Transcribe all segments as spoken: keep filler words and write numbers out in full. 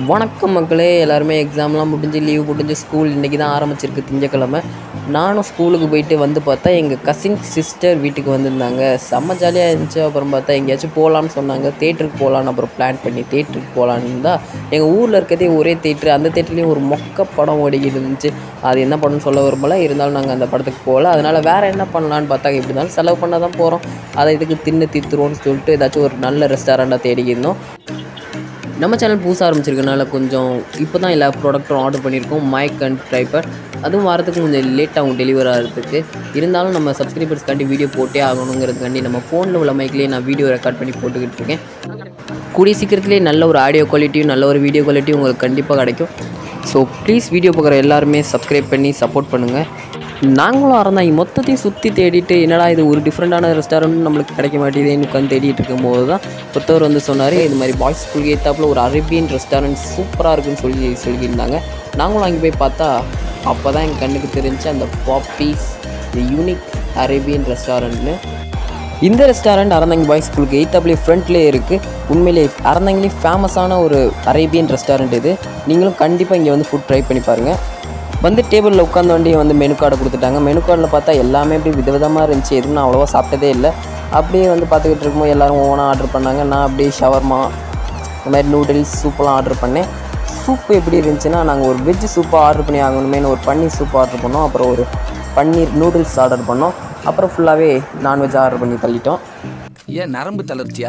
வணக்கம் மக்களே, எல்லாருமே எக்ஸாம்லாம் முடிஞ்சு லீவ் முடிஞ்சு ஸ்கூல் இன்றைக்கி தான் ஆரம்பிச்சிருக்கு திங்கக்கிழமை. நானும் ஸ்கூலுக்கு போயிட்டு வந்து பார்த்தா எங்கள் கசின் சிஸ்டர் வீட்டுக்கு வந்திருந்தாங்க. செம்ம ஜாலியாக இருந்துச்சு. அப்புறம் பார்த்தா எங்கேயாச்சும் போகலான்னு சொன்னாங்க. தேட்டருக்கு போகலான்னு அப்புறம் பிளான் பண்ணி தேட்டருக்கு போகலான்னு இருந்தால் எங்கள் ஊரில் இருக்கிறதே ஒரே தேட்ரு. அந்த தேட்டர்லேயும் ஒரு மொக்க படம் ஓடிக்கிட்டு இருந்துச்சு. அது என்ன படம்னு சொல்ல விரும்பல, இருந்தாலும் நாங்கள் அந்த படத்துக்கு போகல. அதனால் வேறு என்ன பண்ணலான்னு பார்த்தா எப்படி இருந்தாலும் செலவு பண்ண தான் போகிறோம், அதை இதுக்கு தின்னு தித்துருவோன்னு சொல்லிட்டு ஏதாச்சும் ஒரு நல்ல ரெஸ்டாரண்ட்டாக தேடிக்கிருந்தோம். நம்ம சேனல் புதுசாக ஆரம்பிச்சிருக்கனால கொஞ்சம் இப்போ தான் எல்லா ப்ராடக்ட்டும் ஆர்டர் பண்ணியிருக்கோம். மைக் அண்ட் ட்ரைபர் அதுவும் வரதுக்கு கொஞ்சம் லேட் ஆகும் டெலிவரி ஆகிறதுக்கு. இருந்தாலும் நம்ம சப்ஸ்கிரைபர்ஸ்க்காண்டி வீடியோ போட்டே ஆகணுங்கிறதுக்காண்டி நம்ம ஃபோனில் உள்ள மைக்லேயே நான் வீடியோ ரெக்கார்ட் பண்ணி போட்டுக்கிட்டு இருக்கேன். கூடிய சீக்கிரத்துலேயே நல்ல ஒரு ஆடியோ குவாலிட்டியும் நல்ல ஒரு வீடியோ குவாலிட்டியும் உங்களுக்கு கண்டிப்பாக கிடைக்கும். ஸோ ப்ளீஸ் வீடியோ பார்க்குற எல்லாருமே சப்ஸ்கிரைப் பண்ணி சப்போர்ட் பண்ணுங்கள். நாங்களும் அரந்தாங்கி மொத்தத்தையும் சுற்றி தேடிட்டு என்னடா இது ஒரு டிஃப்ரெண்ட்டான ரெஸ்டாரண்ட் நம்மளுக்கு கிடைக்க மாட்டேங்குதுன்னு உட்காந்து தேடிட்டு இருக்கும்போது தான் ஒருத்தவர் வந்து சொன்னார், இது மாதிரி பாய்ஸ் ஸ்கூல் ஏத்தாப்பில் ஒரு அரேபியன் ரெஸ்டாரண்ட் சூப்பராக இருக்குன்னு சொல்லி சொல்லியிருந்தாங்க. நாங்களும் அங்கே போய் பார்த்தா அப்போ தான் எங்கள் கண்ணுக்கு தெரிஞ்சு அந்த பாப்பீஸ் தி யூனிக் அரேபியன் ரெஸ்டாரண்ட்னு. இந்த ரெஸ்டாரண்ட் அரந்தாங்கி பாய்ஸ் ஸ்கூலுக்கு எய்த்தாப்லேயே ஃப்ரண்ட்லேயே இருக்குது. உண்மையிலே அரந்தாங்கிலேயே ஃபேமஸான ஒரு அரேபியன் ரெஸ்டாரண்ட் இது. நீங்களும் கண்டிப்பாக இங்கே வந்து ஃபுட் ட்ரை பண்ணி பாருங்கள். வந்து டேபிளில் உட்காந்த வண்டியை வந்து மெனு கார்டை கொடுத்துட்டாங்க. மெனு கார்டில் பார்த்தா எல்லாமே அப்படி விதவிதமாக இருந்துச்சு. எதுவும் நான் அவ்வளோவா சாப்பிட்டதே இல்லை. அப்படியே வந்து பார்த்துக்கிட்டு இருக்கும்போது எல்லோரும் ஒவ்வொன்றா ஆர்டர் பண்ணாங்க. நான் அப்படியே ஷவர்மா இந்த மாதிரி நூடுல்ஸ் சூப்பெலாம் ஆர்டர் பண்ணேன். சூப்பு எப்படி இருந்துச்சுன்னா, நாங்கள் ஒரு வெஜ்ஜு சூப்பாக ஆர்டர் பண்ணி ஆகணுமேனு ஒரு பன்னீர் சூப் ஆர்டர் பண்ணோம். அப்புறம் ஒரு பன்னீர் நூடுல்ஸ் ஆர்டர் பண்ணோம். அப்புறம் ஃபுல்லாகவே நான்வெஜ் ஆர்டர் பண்ணி தள்ளிட்டோம். ஏன் நரம்பு தளர்ச்சியா?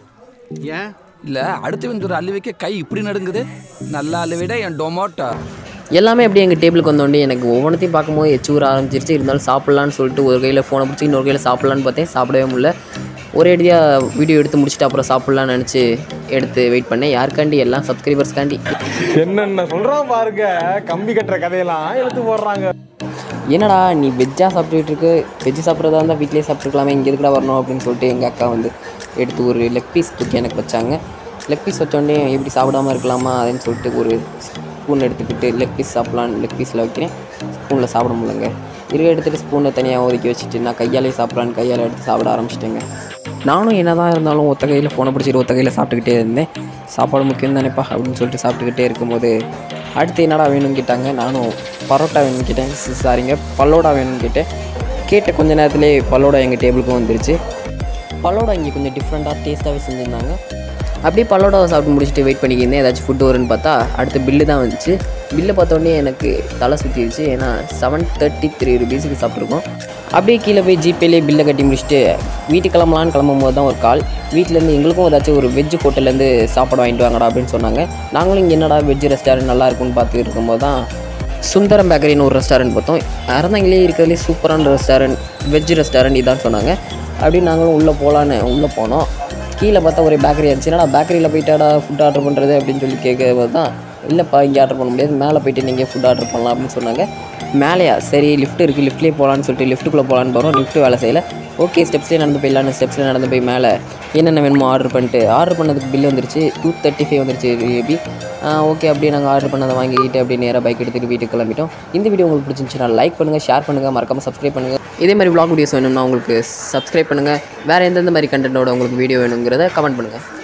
ஏன் இல்லை அடுத்து வந்து ஒரு அள்ளி வைக்க கை இப்படி நடுங்குது? நல்லா அள்ளுவிட என் டொமோட்டோ எல்லாமே அப்படியே எங்கள் டேபிளுக்கு வந்தோடனே எனக்கு ஒவ்வொன்றத்தையும் பார்க்கும்போது எச்சூர் ஆரம்பிச்சிருச்சு. இருந்தாலும் சாப்பிட்லான்னு சொல்லிட்டு ஒரு கையில் ஃபோனை பிடிச்சி இன்னொரு கையில் சாப்பிட்லான்னு பார்த்தேன். சாப்பிடவே முடியல. ஒரே அடியாக வீடியோ எடுத்து முடிச்சுட்டு அப்புறம் சாப்பிட்லான்னு நினச்சி எடுத்து வெயிட் பண்ணேன். யாருக்காண்டி? எல்லாம் சப்ஸ்கிரைபர்ஸ்காண்டி. என்னென்ன சொல்கிறான் பாருங்க, கம்பி கட்டுற கதையெல்லாம் எடுத்து போடுறாங்க. என்னடா நீ வெஜ்ஜாக சாப்பிட்டுக்கிட்டு இருக்கு, வெஜ்ஜு சாப்பிட்றதா இருந்தால் வீட்டிலே சாப்பிட்ருக்கலாமே, இங்கே எதுக்குடா வரணும் அப்படின்னு சொல்லிட்டு எங்கள் அக்கா வந்து எடுத்து ஒரு லெக் பீஸ் தூக்கி எனக்கு வச்சாங்க. லெக் பீஸ் வச்சோடனே எப்படி சாப்பிடாமல் இருக்கலாமா அப்படின்னு சொல்லிட்டு ஒரு ஸ்பூன் எடுத்துக்கிட்டு லெக் பீஸ் சாப்பிட்லான்னு லெக் பீஸில் வைக்கிறேன். ஸ்பூனில் சாப்பிட முடியலங்க. இருக்க எடுத்துகிட்டு ஸ்பூனை தனியாக ஒதுக்கி வச்சுட்டு நான் கையாலே சாப்பிட்லான்னு கையால் எடுத்து சாப்பிட ஆரம்பிச்சிட்டேங்க. நானும் என்ன தான் இருந்தாலும் ஒத்த கையில் ஃபோனை பிடிச்சிட்டு ஒத்த கையில் சாப்பிட்டுக்கிட்டே இருந்தேன். சாப்பாடு முக்கியம் தானேப்பா அப்படின்னு சொல்லிட்டு சாப்பிட்டுக்கிட்டே இருக்கும்போது அடுத்து என்னடா வேணும்னு கேட்டாங்க. நானும் பரோட்டா வேணும்னு கேட்டேன். சாரிங்க பல்லோடா வேணும்னு கேட்டேன். கேட்ட கொஞ்சம் நேரத்துலேயே பல்லோடா எங்கள் டேபிளுக்கும் வந்துருச்சு. பல்லோடா இங்கே கொஞ்சம் டிஃப்ரெண்ட்டாக டேஸ்ட்டாகவே செஞ்சுருந்தாங்க. அப்படியே பல்லோடாவை சாப்பிட்டு முடிச்சுட்டு வெயிட் பண்ணிக்கிருந்தேன் ஏதாச்சும் ஃபுட்டு வரும்னு பார்த்தா அடுத்து பில்லு தான் வந்துச்சு. பில்லை பார்த்தோன்னே எனக்கு தலை சுற்றிடுச்சு. ஏன்னா செவன் தேர்ட்டி த்ரீ ருபீஸுக்கு சாப்பிட்ருக்கோம். அப்படியே கீழே போய் ஜிபேலேயே பில்லை கட்டி முடிச்சுட்டு வீட்டுக்கு கிளம்பலான்னு கிளம்பும்போது தான் ஒரு கால். வீட்டிலேருந்து எங்களுக்கும் ஏதாச்சும் ஒரு வெஜ்ஜு ஹோட்டல்லேருந்து சாப்பாடு வாங்கிட்டு வாங்கடா அப்படின்னு சொன்னாங்க. நாங்களும் இங்கே என்னடா வெஜ்ஜு ரெஸ்டாரண்ட் நல்லா இருக்குன்னு பார்த்துட்டு இருக்கும்போது தான் சுந்தரம் பேக்கரின்னு ஒரு ரெஸ்டாரண்ட் பார்த்தோம். அரந்தாங்கிலே இருக்கிறதுலே சூப்பரான ரெஸ்டாரண்ட் வெஜ்ஜு ரெஸ்டாரண்ட் இதான்னு சொன்னாங்க. அப்படின்னு நாங்களும் உள்ளே போகலான்னு உள்ளே போனோம். கீழே பார்த்தா ஒரு பேக்கரி இருந்துச்சு. என்னடா பேக்கரியில் போய்ட்டாடா ஃபுட் ஆர்டர் பண்ணுறது அப்படின்னு சொல்லி கேட்கும்போது தான் இல்லைப்பா இங்கே ஆர்டர் பண்ண முடியாது, மேலே போய்ட்டு நீங்கள் ஃபுட் ஆர்டர் பண்ணலாம் அப்படின்னு சொன்னாங்க. மேலேயா? சரி லிஃப்ட் இருக்குது, லிஃப்ட்லேயே போகலான்னு சொல்லிட்டு லிஃப்ட்டுக்குள்ளே போகலான்னு போகிறோம். லிஃப்ட்டு வேலை செய்யலை. ஓகே ஸ்டெப்ஸ்லேயே நடந்து போயிடலான்னு ஸ்டெப்ஸில் நடந்து போய் மேலே என்னென்ன வேணுமோ ஆர்டர் பண்ணிட்டு ஆர்டர் பண்ணதுக்கு பில் வந்துருச்சு. டூ தேர்ட்டி ஃபைவ் வந்துருச்சு மேபி. ஓகே அப்படியே நாங்கள் ஆர்டர் பண்ணதை வாங்கிக்கிட்டு அப்படியே நேராக பைக் எடுத்துகிட்டு வீட்டுக்கு கிளம்பிட்டோம். இந்த வீடியோ உங்களுக்கு பிடிச்சிருந்துச்சுன்னா லைக் பண்ணுங்கள், ஷேர் பண்ணுங்கள், மறக்காமல் சப்ஸ்கிரைப் பண்ணுங்கள். இதே மாதிரி vlog வீடியோஸ் வேணும்னா உங்களுக்கு சப்ஸ்கிரைப் பண்ணுங்கள். வேறு எந்தெந்த மாதிரி கண்டென்ட்டோட உங்களுக்கு வீடியோ வேணுங்கிறத கமெண்ட் பண்ணுங்கள்.